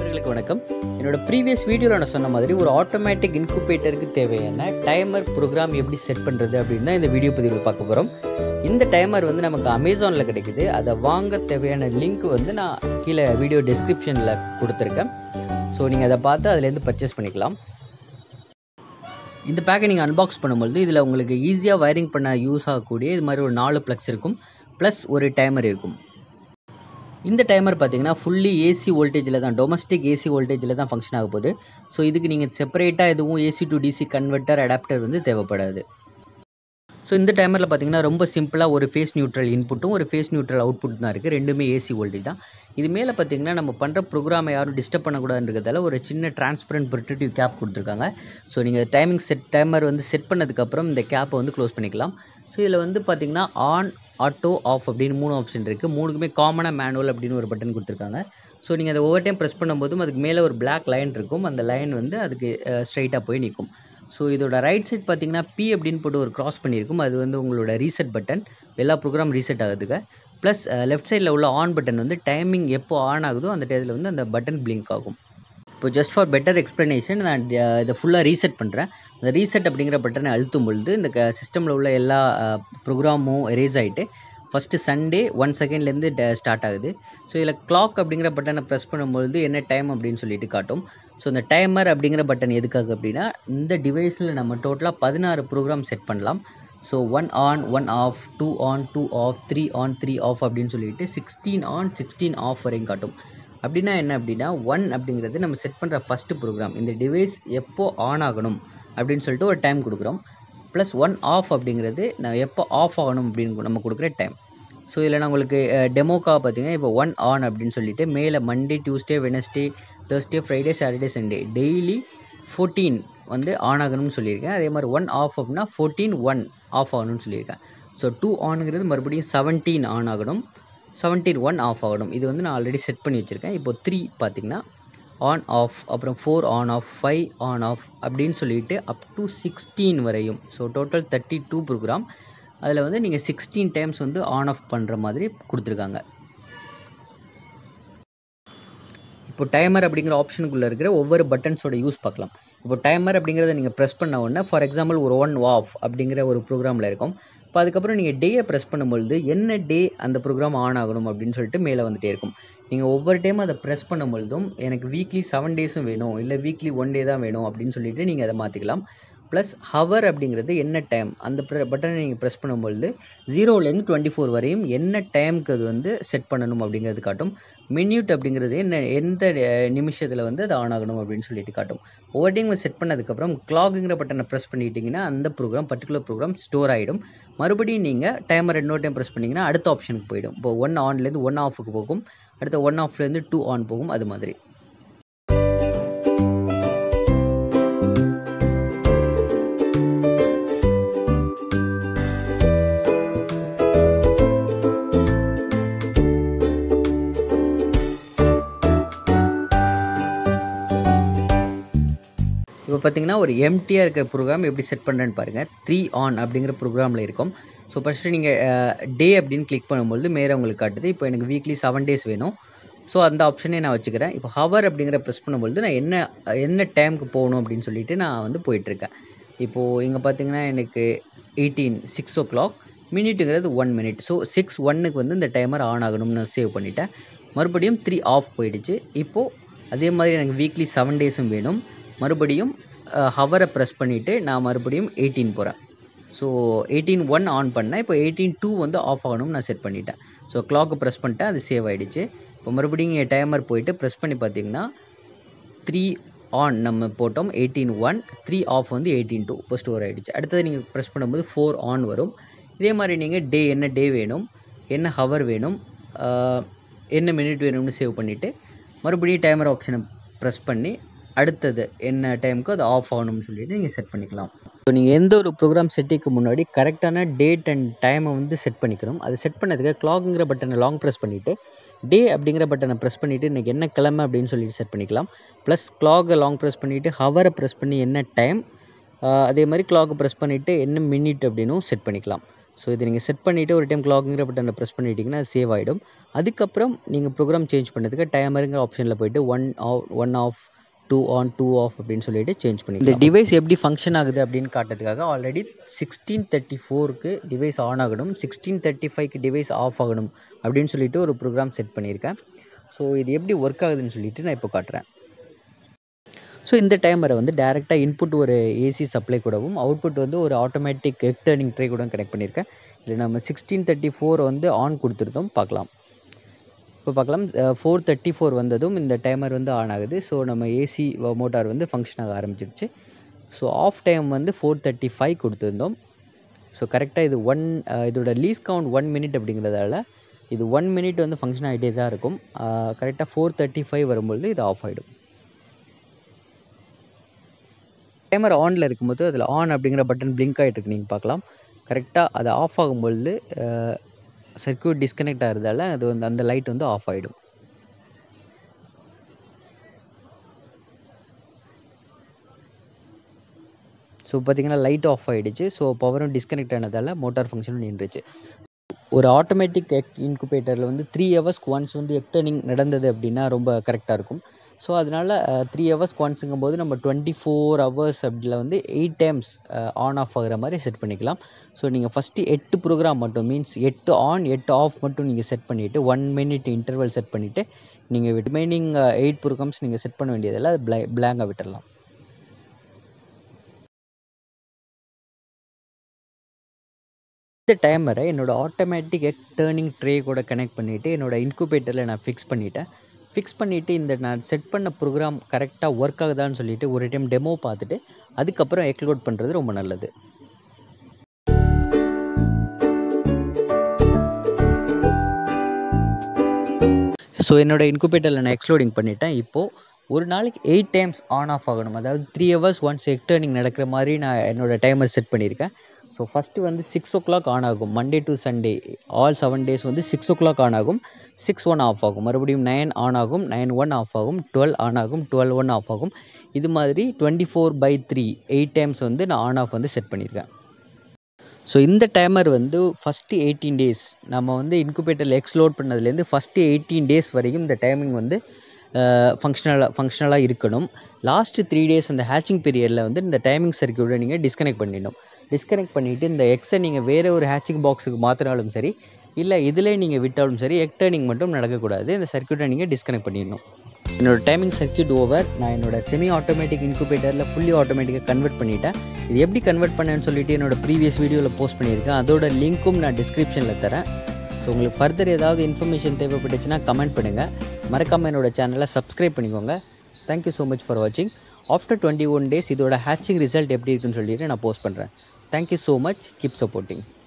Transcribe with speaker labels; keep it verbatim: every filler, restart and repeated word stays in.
Speaker 1: நண்பர்களுக்கு வணக்கம். என்னோட ப்ரீவியஸ் வீடியோவில் நான் சொன்ன மாதிரி ஒரு ஆட்டோமேட்டிக் இன்குபேட்டருக்கு தேவையான டைமர் ப்ரோக்ராம் எப்படி செட் பண்ணுறது அப்படின்னு தான் இந்த வீடியோ பதிவில் பார்க்க போகிறோம். இந்த டைமர் வந்து நமக்கு அமேசானில் கிடைக்குது. அதை வாங்க தேவையான லிங்க் வந்து நான் கீழே வீடியோ டிஸ்கிரிப்ஷனில் கொடுத்துருக்கேன். ஸோ நீங்கள் அதை பார்த்து அதுலேருந்து பர்ச்சேஸ் பண்ணிக்கலாம். இந்த பேக்கை நீங்கள் அன்பாக்ஸ் பண்ணும்பொழுது இதில் உங்களுக்கு ஈஸியாக வயரிங் பண்ண யூஸ் ஆகக்கூடிய இது மாதிரி ஒரு நாலு ப்ளக்ஸ் இருக்கும், ப்ளஸ் ஒரு டைமர் இருக்கும். இந்த டைமர் பார்த்தீங்கன்னா ஃபுல்லி ஏசி வோல்டேஜில் தான், டொமஸ்டிக் ஏசி வோல்டேஜில் தான் ஃபங்க்ஷன் ஆக போகுது. ஸோ இதுக்கு நீங்கள் செப்பரேட்டாக எதுவும் AC to DC converter adapter வந்து தேவைப்படாது. ஸோ இந்த டைமரில் பார்த்தீங்கன்னா ரொம்ப சிம்பிளாக ஒரு ஃபேஸ் நியூட்ரல் இன்புட்டும் ஒரு ஃபேஸ் நியூட்ரல் அவுட்புட் தான் இருக்குது. ரெண்டுமே ஏசி வோல்டேஜ் தான். இது மேலே பார்த்தீங்கன்னா நம்ம பண்ணுற ப்ரோக்ராமை யாரும் டிஸ்டர்ப் பண்ணக்கூடாதுன்றதால ஒரு சின்ன டிரான்ஸ்பரண்ட் ப்ரொடெக்டிவ் கேப் கொடுத்துருக்காங்க. ஸோ நீங்கள் டைமிங் செட் டைமர் வந்து செட் பண்ணதுக்கப்புறம் இந்த கேப்பை வந்து க்ளோஸ் பண்ணிக்கலாம். ஸோ இதில் வந்து பார்த்தீங்கன்னா ஆன், ஆட்டோ, ஆஃப் அப்படின்னு மூணு ஆப்ஷன் இருக்குது. மூணுக்குமே காமனாக மேனுவல் அப்படின்னு ஒரு பட்டன் கொடுத்துருக்காங்க. ஸோ நீங்கள் அதை ஒவ்வொரு டைம் ப்ரெஸ் பண்ணும்போதும் அதுக்கு மேலே ஒரு பிளாக் லைன் இருக்கும். அந்த லைன் வந்து அதுக்கு ஸ்ட்ரைட்டாக போய் நிற்கும். ஸோ இதோட ரைட் சைட் பார்த்தீங்கன்னா பி அப்படின்னு போட்டு ஒரு கிராஸ் பண்ணியிருக்கும். அது வந்து உங்களோட ரீசெட் பட்டன், எல்லா ப்ரோக்ராம் ரீசெட் ஆகுதுங்க. ப்ளஸ் லெஃப்ட் சைடில் உள்ள ஆன் பட்டன் வந்து டைமிங் எப்போ ஆன் ஆகுதோ அந்த டயத்தில் வந்து அந்த பட்டன் பிளிங்க் ஆகும். இப்போ ஜஸ்ட் ஃபார் பெட்டர் எக்ஸ்ப்ளனேஷன் நான் இதை ஃபுல்லாக ரீசெட் பண்ணுறேன். அந்த ரீசெட் அப்படிங்கிற பட்டனை அழுத்தும் பொழுது இந்த க சிஸ்டமில் உள்ள எல்லா ப்ரோக்ராமும் எரேஸ் ஆகிட்டு ஃபஸ்ட்டு சண்டே ஒன் செகண்ட்லேருந்து ஸ்டார்ட் ஆகுது. ஸோ இதில் கிளாக் அப்படிங்கிற பட்டனை ப்ரெஸ் பண்ணும்பொழுது என்ன டைம் அப்படின்னு சொல்லிட்டு காட்டும். ஸோ இந்த டைமர் அப்படிங்கிற பட்டன் எதுக்காக அப்படின்னா இந்த டிவைஸில் நம்ம டோட்டலாக பதினாறு ப்ரோக்ராம் செட் பண்ணலாம். So one on, one off, two on, two off, three on, three off அப்படின்னு சொல்லிட்டு சிக்ஸ்டீன் ஆன், சிக்ஸ்டீன் ஆஃப் வரையும் காட்டும். அப்படின்னா என்ன அப்படின்னா ஒன் அப்படிங்கிறது நம்ம செட் பண்ணுற ஃபஸ்ட்டு ப்ரோக்ராம், இந்த டிவைஸ் எப்போ ஆன் ஆகணும் அப்படின்னு சொல்லிட்டு ஒரு டைம் கொடுக்குறோம். ப்ளஸ் ஒன் ஆஃப் அப்படிங்கிறது நான் எப்போ ஆஃப் ஆகணும் அப்படின்னு நம்ம கொடுக்குற டைம். ஸோ இதில் நான் உங்களுக்கு டெமோக்காக பார்த்தீங்கன்னா இப்போ ஒன் ஆன் அப்படின்னு சொல்லிட்டு மேலே Monday, Tuesday, Wednesday, Thursday, Friday, Saturday, Sunday daily fourteen வந்து ஆன் ஆகணும்னு சொல்லியிருக்கேன். அதே மாதிரி ஒன் ஆஃப் அப்படின்னா ஃபோர்டீன் ஒன் ஆஃப் ஆகணும்னு சொல்லியிருக்கேன். ஸோ டூ ஆனுங்கிறது மறுபடியும் செவன்டீன் ஆன் ஆகணும், செவன்டீன் ஒன் ஆஃப் ஆகணும். இது வந்து நான் ஆல்ரெடி செட் பண்ணி வச்சுருக்கேன். இப்போ த்ரீ பார்த்திங்கன்னா ஆன் ஆஃப், அப்புறம் four on off, five on off அப்படின்னு சொல்லிட்டு அப் டு சிக்ஸ்டீன் வரையும். So total thirty two program. அதில் வந்து நீங்கள் சிக்ஸ்டீன் டைம்ஸ் வந்து ஆன் ஆஃப் பண்ணுற மாதிரி கொடுத்துருக்காங்க. இப்போ டைமர் அப்படிங்கிற ஆப்ஷனுக்குள்ளே இருக்கிற ஒவ்வொரு பட்டன்ஸோட யூஸ் பார்க்கலாம். இப்போ டைமர் அப்படிங்கிறத நீங்கள் ப்ரெஸ் பண்ண உடனே ஃபார் எக்ஸாம்பிள் ஒரு ஒன் ஆஃப் அப்படிங்கிற ஒரு ப்ரோக்ராமில் இருக்கும். இப்போ அதுக்கப்புறம் நீங்கள் டேயை ப்ரெஸ் பண்ணும்பொழுது என்ன டே அந்த ப்ரோக்ராம் ஆன் ஆகணும் அப்படின்னு சொல்லிட்டு மேலே வந்துகிட்டே இருக்கும். நீங்கள் ஒவ்வொரு டைமும் அதை ப்ரெஸ் பண்ணும்பொழுதும் எனக்கு வீக்லி செவன் டேஸும் வேணும், இல்லை வீக்லி ஒன் டே தான் வேணும் அப்படின்னு சொல்லிட்டு நீங்கள் அதை மாற்றிக்கலாம். ப்ளஸ் ஹவர் அப்படிங்கிறது என்ன டைம் அந்த பட்டனை நீங்கள் ப்ரெஸ் பண்ணும்பொழுது ஜீரோலேருந்து டுவெண்ட்டி ஃபோர் வரையும் என்ன டைமுக்கு அது வந்து செட் பண்ணணும் அப்படிங்கிறது காட்டும். மினியூட் அப்படிங்கிறது என்ன எந்த நிமிஷத்தில் வந்து அது ஆன் ஆகணும் அப்படின்னு சொல்லிட்டு காட்டும். ஒவ்வொரு டைம் செட் பண்ணதுக்கப்புறம் கிளாக்குங்கிற பட்டனை ப்ரெஸ் பண்ணிட்டீங்கன்னா அந்த ப்ரோக்ராம் பர்டிகுலர் ப்ரோக்ராம் ஸ்டோர் ஆகிடும். மறுபடியும் நீங்கள் டைமர் இன்னொரு டைம் ப்ரெஸ் பண்ணிங்கன்னா அடுத்த ஆப்ஷனுக்கு போயிடும். இப்போ ஒன் ஆன்லேருந்து ஒன் ஆஃபுக்கு போகும், அடுத்த ஒன் ஆஃப்லேருந்து டூ ஆன் போகும். அது மாதிரி இப்போ பார்த்தீங்கன்னா ஒரு எம்டியாக இருக்கிற ப்ரோக்ராம் எப்படி செட் பண்ணுறேன்னு பாருங்கள். த்ரீ ஆன் அப்படிங்கிற ப்ரோக்ராமில் இருக்கும். ஸோ ஃபஸ்ட்டு நீங்கள் டே அப்படின்னு கிளிக் பண்ணும்போது மேலே உங்களுக்கு காட்டுது. இப்போ எனக்கு வீக்லி செவன் டேஸ் வேணும். ஸோ அந்த ஆப்ஷனே நான் வச்சுக்கிறேன். இப்போ ஹவர் அப்படிங்கிற ப்ரெஸ் பண்ணும்பொழுது நான் என்ன என்ன டைமுக்கு போகணும் அப்படின்னு சொல்லிட்டு நான் வந்து போயிட்டுருக்கேன். இப்போது இங்கே பார்த்தீங்கன்னா எனக்கு எயிட்டீன் சிக்ஸ் ஓ கிளாக் மினிட்டுங்கிறது ஒன் மினிட். ஸோ சிக்ஸ் ஒன்னுக்கு வந்து இந்த டைமர் ஆன் ஆகணும்னு நான் சேவ் பண்ணிட்டேன். மறுபடியும் த்ரீ ஆஃப் போயிடுச்சு. இப்போது அதே மாதிரி எனக்கு வீக்லி செவன் டேஸும் வேணும். மறுபடியும் ஹவரை ப்ரெஸ் பண்ணிவிட்டு நான் மறுபடியும் எயிட்டீன் போகிறேன். ஸோ எயிட்டீன் ஒன் ஆன் பண்ணேன். இப்போ எயிட்டீன் டூ வந்து ஆஃப் ஆகணும்னு நான் செட் பண்ணிட்டேன். ஸோ கிளாக்கு ப்ரெஸ் பண்ணிட்டேன், அது சேவ் ஆகிடுச்சு. இப்போ மறுபடியும் என் டைமர் போயிட்டு ப்ரெஸ் பண்ணி பார்த்தீங்கன்னா த்ரீ ஆன் நம்ம போட்டோம் எயிட்டீன் ஒன், த்ரீ ஆஃப் வந்து எயிட்டீன் டூ இப்போ ஸ்டோர் ஆகிடுச்சு. அடுத்தது நீங்கள் ப்ரெஸ் பண்ணும்போது ஃபோர் ஆன் வரும். இதே மாதிரி நீங்கள் டே என்ன டே வேணும், என்ன ஹவர் வேணும், என்ன மினிட் வேணும்னு சேவ் பண்ணிவிட்டு மறுபடியும் டைமர் ஆப்ஷனை ப்ரெஸ் பண்ணி அடுத்தது என்ன டைமுக்கு அது ஆஃப் ஆகணும்னு சொல்லிட்டு நீங்கள் செட் பண்ணிக்கலாம். ஸோ நீங்கள் எந்த ஒரு ப்ரோக்ராம் செட்டிங்க்கு முன்னாடி கரெக்டான டேட் அண்ட் டைமை வந்து செட் பண்ணிக்கணும். அது செட் பண்ணதுக்கு கிளாக்குங்கிற பட்டனை லாங் ப்ரெஸ் பண்ணிவிட்டு டே அப்படிங்கிற பட்டனை ப்ரெஸ் பண்ணிவிட்டு இன்றைக்கி என்ன கிழமை அப்படின்னு சொல்லிட்டு செட் பண்ணிக்கலாம். ப்ளஸ் கிளாக்கை லாங் ப்ரெஸ் பண்ணிவிட்டு ஹவரை ப்ரெஸ் பண்ணி என்ன டைம், அதே மாதிரி கிளாக்கை ப்ரெஸ் பண்ணிவிட்டு என்ன மினிட் அப்படின்னும் செட் பண்ணிக்கலாம். ஸோ இதை நீங்கள் செட் பண்ணிவிட்டு ஒரு டைம் கிளாக்குங்கிற பட்டனை ப்ரெஸ் பண்ணிட்டீங்கன்னா சேவ் ஆகிடும். அதுக்கப்புறம் நீங்கள் ப்ரோக்ராம் சேஞ்ச் பண்ணுறதுக்கு டைமருங்கிற ஆப்ஷனில் போய்ட்டு one off one off two on two off அப்படின்னு சொல்லிட்டு சேஞ்ச் பண்ணி இந்த டிவைஸ் எப்படி ஃபங்க்ஷன் ஆகுது அப்படின்னு காட்டுறதுக்காக ஆல்ரெடி சிக்ஸ்டீன் தேர்ட்டி ஃபோருக்கு டிவைஸ் ஆன் ஆகணும், சிக்ஸ்டீன் தேர்ட்டி ஃபைவ்க்கு டிவைஸ் ஆஃப் ஆகணும் அப்படின்னு சொல்லிட்டு ஒரு ப்ரோக்ராம் செட் பண்ணியிருக்கேன். ஸோ இது எப்படி ஒர்க் ஆகுதுன்னு சொல்லிட்டு நான் இப்போ காட்டுறேன். ஸோ இந்த டைமரை வந்து டேரெக்டாக இன்புட் ஒரு ஏசி சப்ளை கூடவும் அவுட்புட் வந்து ஒரு ஆட்டோமேட்டிக் எக் டர்னிங் ட்ரே கூட கனெக்ட் பண்ணியிருக்கேன். இதில் நம்ம சிக்ஸ்டீன் தேர்ட்டி ஃபோர் வந்து ஆன் கொடுத்துருந்தோம், பார்க்கலாம். இப்போ பார்க்கலாம் ஃபோர் தேர்ட்டி ஃபோர் வந்ததும் இந்த டைமர் வந்து ஆன் ஆகுது. ஸோ நம்ம ஏசி மோட்டார் வந்து ஃபங்க்ஷன் ஆக ஆரம்பிச்சிருச்சு. ஸோ ஆஃப் டைம் வந்து ஃபோர் தேர்ட்டி ஃபைவ் கொடுத்துருந்தோம். ஸோ கரெக்டாக இது ஒன் இதோட லீஸ் கவுண்ட் ஒன் மினிட் அப்படிங்கிறதால இது ஒன் மினிட் வந்து ஃபங்க்ஷன் ஆகிட்டே தான் இருக்கும். கரெக்டாக ஃபோர் தேர்ட்டி ஃபைவ் வரும்பொழுது இது ஆஃப் ஆகிடும். டைமர் ஆனில் இருக்கும்போது அதில் ஆன் அப்படிங்கிற பட்டன் பிளிங்க் ஆகிட்டு இருக்கு, நீங்கள் பார்க்கலாம். கரெக்டாக அது ஆஃப் ஆகும்பொழுது சர்க்யூட் டிஸ்கனெக்ட் ஆகிறதால அது வந்து அந்த லைட் வந்து ஆஃப் ஆகிடும். ஸோ பார்த்தீங்கன்னா லைட் ஆஃப் ஆகிடுச்சு. ஸோ பவரும் டிஸ்கனெக்ட் ஆனதால் மோட்டார் ஃபங்க்ஷனும் நின்றுச்சு. ஒரு ஆட்டோமேட்டிக் எக் இன்குபேட்டரில் வந்து த்ரீ ஹவர்ஸ்க்கு ஒன்ஸ் வந்து எக் டர்னிங் நடந்தது அப்படின்னா ரொம்ப கரெக்டாக இருக்கும். ஸோ அதனால் த்ரீ ஹவர்ஸ்க்கு ஒன்ஸுங்கும் போது நம்ம டுவெண்ட்டி ஃபோர் ஹவர்ஸ் அப்படியில் வந்து எயிட் டைம்ஸ் ஆன் ஆஃப் ஆகிற மாதிரி செட் பண்ணிக்கலாம். ஸோ நீங்கள் ஃபஸ்ட்டு எட்டு ப்ரோக்ராம் மட்டும் மீன்ஸ் எட்டு ஆன் எட்டு ஆஃப் மட்டும் நீங்கள் செட் பண்ணிவிட்டு ஒன் மினிட் இன்டர்வல் செட் பண்ணிவிட்டு நீங்கள் ரிமைனிங் எயிட் ப்ரோக்ராம்ஸ் நீங்கள் செட் பண்ண வேண்டியதில்லை, அது பிளா பிளாங்காக விட்டுடலாம். இந்த டைமரை என்னோட ஆட்டோமேட்டிக் எக் டர்னிங் ட்ரே கூட கனெக்ட் பண்ணிவிட்டு என்னோட இன்குபேட்டரில் நான் ஃபிக்ஸ் பண்ணிவிட்டேன். ஃபிக்ஸ் பண்ணிவிட்டு இந்த நான் செட் பண்ண ப்ரோக்ராம் கரெக்டாக ஒர்க் ஆகுதான்னு சொல்லிவிட்டு ஒரு டைம் டெமோ பார்த்துட்டு அதுக்கப்புறம் எக் லோட் பண்ணுறது ரொம்ப நல்லது. ஸோ என்னோட இன்குபேட்டரில் நான் எக்ஸ்லோடிங் பண்ணிட்டேன். இப்போது ஒரு நாளைக்கு எயிட் டைம்ஸ் ஆன் ஆஃப் ஆகணும், அதாவது three hours once egg turning நடக்கிற மாதிரி நான் என்னோடய டைமர் செட் பண்ணியிருக்கேன். ஸோ ஃபஸ்ட்டு வந்து சிக்ஸ் ஓ கிளாக் ஆன் ஆகும், Monday to Sunday all seven days வந்து சிக்ஸ் ஓ கிளாக் ஆன் ஆகும், சிக்ஸ் ஒன் ஆஃப் ஆகும், மறுபடியும் நைன் ஆன் ஆகும், நைன் ஒன் ஆஃப் ஆகும், டுவெல் ஆன் ஆகும், டுவெல் ஒன் ஆஃப் ஆகும். இது மாதிரி twenty four by three eight times வந்து நான் ஆன் ஆஃப் வந்து செட் பண்ணியிருக்கேன். ஸோ இந்த டைமர் வந்து ஃபஸ்ட்டு எயிட்டீன் டேஸ் நம்ம வந்து இன்குபேட்டரில் எக்ஸ் லோட் பண்ணதுலேருந்து ஃபஸ்ட்டு எயிட்டீன் டேஸ் வரைக்கும் இந்த டைமிங் வந்து ஃபங்க்ஷனலாக ஃபங்க்ஷனலாக இருக்கணும். லாஸ்ட்டு த்ரீ டேஸ் அந்த ஹேச்சிங் பீரியடில் வந்து இந்த டைமிங் சர்க்யூட்டை நீங்கள் டிஸ்கனெக்ட் பண்ணிடணும். டிஸ்கனெக்ட் பண்ணிவிட்டு இந்த எக்ஸை நீங்கள் வேறு ஒரு ஹேச்சிங் பாக்ஸுக்கு மாற்றினாலும் சரி, இல்லை இதிலே நீங்கள் விட்டாலும் சரி, எக் டர்னிங் மட்டும் நடக்கக்கூடாது. இந்த சர்க்யூட்டை நீங்கள் டிஸ்கனெக்ட் பண்ணிடணும். என்னோடய டைமிங் சர்க்யூட் ஓவர். நான் என்னோடய செமி ஆட்டோமேட்டிக் இன்குபேட்டரில் ஃபுல்லி ஆட்டோமேட்டிக்காக கன்வெர்ட் பண்ணிவிட்டேன். இது எப்படி கன்வெர்ட் பண்ணேன்னு சொல்லிட்டு என்னோடய ப்ரீவியஸ் வீடியோவில் போஸ்ட் பண்ணியிருக்கேன். அதோட லிங்க்கும் நான் டிஸ்கிரிப்ஷனில் தரேன். ஸோ உங்களுக்கு ஃபர்தர் ஏதாவது இன்ஃபர்மேஷன் தேவைப்பட்டுச்சுன்னா கமெண்ட் பண்ணுங்கள். மறக்காமல் என்னோடய சேனலை சப்ஸ்கிரைப் பண்ணிக்கோங்க. தேங்க்யூ ஸோ மச் ஃபார் வாட்சிங். ஆஃப்டர் டுவெண்ட்டி ஒன் டேஸ் இதோட ஹேச்சிங் ரிசல்ட் எப்படி இருக்குன்னு சொல்லிட்டு நான் போஸ்ட் பண்ணுறேன். Thank you so much. Keep supporting.